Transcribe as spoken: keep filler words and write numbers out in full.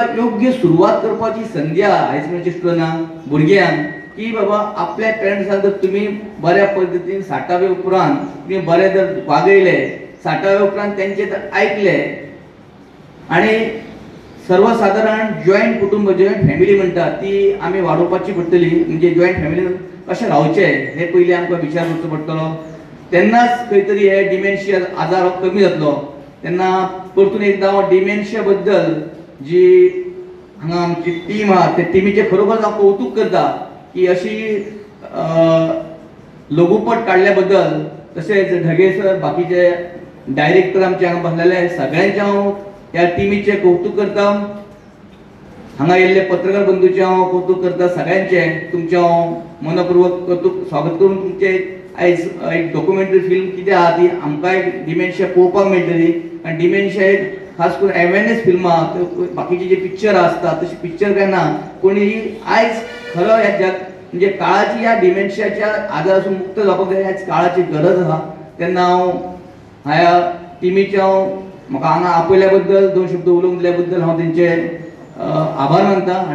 योग्य सुरुवात करपाची संधी आयज म्हणजे स्टुडंटांक भुरग्यांक की बाबा आपल्या पेरेंट्सांक जर तुम्ही बऱ्या पद्धतीन साठाव्या उपरांत तुम्ही बरे जर वागयले, साठाव्या उपरांत त्यांचे जर ऐकले आणि सर्वसाधारण जॉईंट कुटुंब जॉईंट फॅमिली म्हणटा ती आम्ही वाडोवपाची पडटली. म्हणजे जॉईंट फॅमिलीन कशें रावचे हे पयलीं आमकां विचार करचो पडटलो. तेन्नाच खंय तरी हे डिमेन्शिया आजार हो कमी जातलो. तेन्ना परतून एकदां हांव डिमेन्शिया बद्दल जी हांगा आमची टीम आहा त्या टिमीचे खरोखर हांव कौतुक करता की अशी लघुपट काडल्या बद्दल. तशेंच ढगे सर बाकीचे डायरेक्टर आमचे हांगा बसलेले सगळ्यांचे हांव ह्या टिमीचे कौतुक करता. हांगा येयल्ले पत्रकार बंधूचे हांव कौतुक करता. सगळ्यांचे तुमचे हांव मनपूर्वक कौतुक स्वागत करून तुमचे आयज एक डॉक्युमेंटरी फिल्म कितें आहा ती आमकां एक डिमेन्शिया पळोवपाक मेळटली. आनी डिमेन्शिया एक खास करून अवेरनेस फिल्म आहा. बाकीचे जे पिक्चर आसता तशी पिक्चर काय ना पूण ही आयज खरो ह्या जग म्हणजे काळाची ह्या डिमेन्शियाच्या आजारासून मुक्त जावपाक जाय ह्याच काळाची गरज आहा. तेन्ना हांव ह्या टिमीचे हांव म्हाका हांगा आपयल्या बद्दल दोन शब्द उलोवंक दिल्या बद्दल हांव तेंचे आभार मानता.